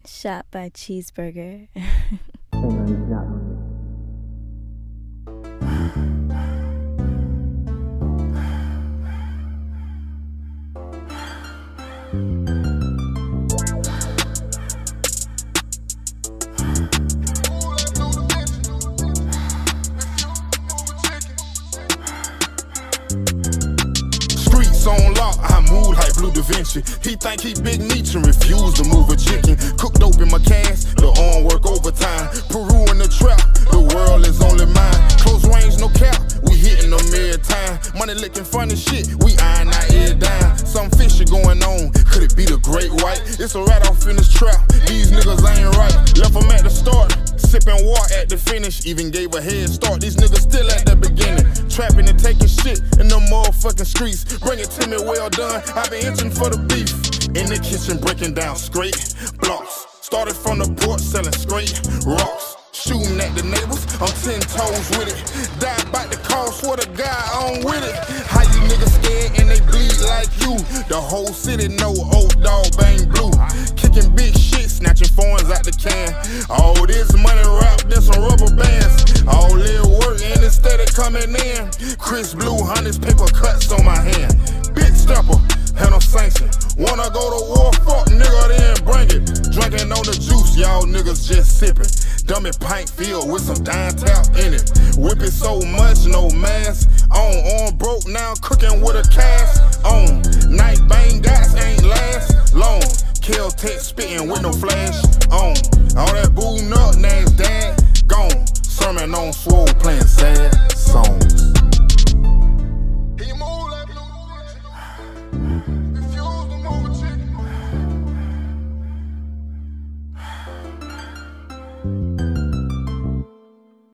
Shot by Cheeseburger. Streets on lock, I move like Blue Da Vinci. He think he Big Meech and refuse to move a chicken. Cooked dope in my cast, the arm work overtime. Peru in the trap, the world is only mine. Close range, no cap, we hitting them every time. Money licking funny shit, we eyeing our ear down. Some fishy going on, could it be the great white? It's a rat off in this trap, these niggas ain't right. Left them at the start, sipping water at the finish. Even gave a head start, these niggas still at the beginning. Trapping and taking shit in them motherfucking streets. Bring it to me well done, I been itching for the beef. In the kitchen breaking down straight blocks. Started from the port selling straight rocks. Shooting at the neighbors, I'm 10 toes with it. Die by the call, swear to God, I'm with it. How you niggas scared and they bleed like you? The whole city know old dog bang blue. Kicking big shit, snatching foreigns out the can. All this money wrapped in some rubber bands. All this work and it's steady coming in. Chris Blue, hundreds paper cuts on my hand. Big stepper, and I'm sanctioned. Wanna go to war, fuck nigga, then bring it. Drinking on the juice, y'all niggas just sipping. Dummy pint filled with some dime tap in it. Whipping so much, no mask on. Arm broke, now cooking with a cast on. Night bang guys ain't last long. Kill tech spitting with no flash on. All that booting up, name's dad gone. Sermon on swole playing sad songs. He move like Blue. Refuse to move a chicken.